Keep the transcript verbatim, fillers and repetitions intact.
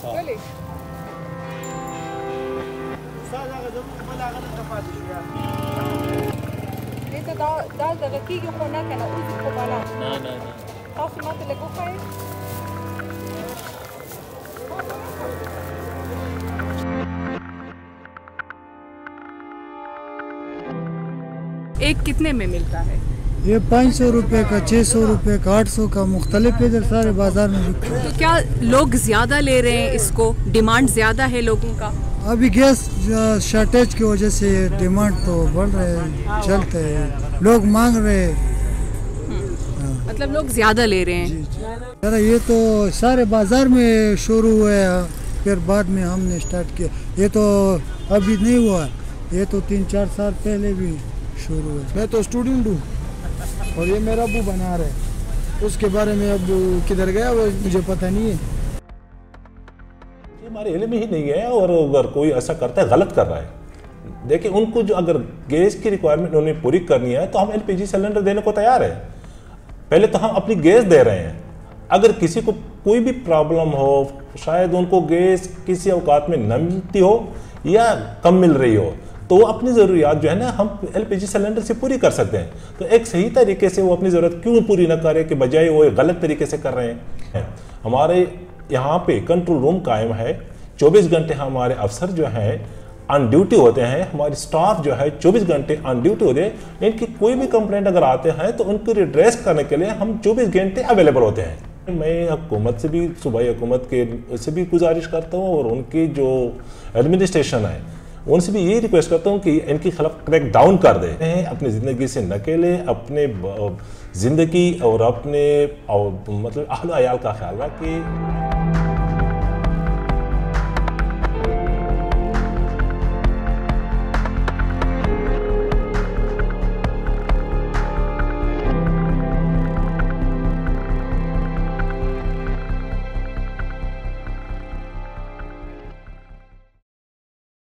ولې دې ته دا دا دغه کېږي خو نه که نه اوس خو بلا نه نه نه تاسو ماته لږ وښایئ एक कितने में मिलता है? ये पाँच सौ रुपये का, छः सौ रुपये का, आठ सौ का, मुख्तलिफ इधर सारे बाजार में बिकते हैं। तो क्या लोग ज़्यादा ले रहे हैं इसको? डिमांड ज़्यादा है लोगों का? अभी गैस शॉर्टेज की वजह से डिमांड तो बढ़ रहे हैं, चलते हैं, लोग मांग रहे हैं। मतलब लोग ज़्यादा ले रहे हैं। जरा ये तो सारे बाजार में शुरू हुआ है, फिर बाद में हमने स्टार्ट किया। ये तो अभी नहीं हुआ, ये तो तीन चार साल पहले भी शुरू है। मैं तो स्टूडेंट हूँ और ये मेरा अबू बना रहा है, उसके बारे में अब किधर गया वो मुझे पता नहीं है। ये हमारे इल्म ही नहीं है, और अगर कोई ऐसा करता है गलत कर रहा है। देखिए उनको जो अगर गैस की रिक्वायरमेंट उन्हें पूरी करनी है तो हम एलपीजी सिलेंडर देने को तैयार है। पहले तो हम अपनी गैस दे रहे हैं, अगर किसी को कोई भी प्रॉब्लम हो, शायद उनको गैस किसी औकात में न मिलती हो या कम मिल रही हो, तो वो अपनी ज़रूरियात जो है ना हम एलपीजी सिलेंडर से पूरी कर सकते हैं। तो एक सही तरीके से वो अपनी ज़रूरत क्यों पूरी ना करे कि बजाय वो एक गलत तरीके से कर रहे हैं। हमारे यहाँ पे कंट्रोल रूम कायम है, चौबीस घंटे हमारे अफसर जो हैं ऑन ड्यूटी होते हैं, हमारी स्टाफ जो है चौबीस घंटे ऑन ड्यूटी होते हैं। इनकी कोई भी कंप्लेंट अगर आते हैं तो उनको रिड्रेस करने के लिए हम चौबीस घंटे अवेलेबल होते हैं। मैं हुकूमत से भी, सूबाई हुकूमत के से भी गुजारिश करता हूँ और उनकी जो एडमिनिस्ट्रेशन है उनसे भी यही रिक्वेस्ट करता हूँ कि इनके खिलाफ क्रैक डाउन कर दें। अपनी ज़िंदगी से नकेले, अपने ज़िंदगी और अपने और मतलब अहल अयाल का ख्याल रखें।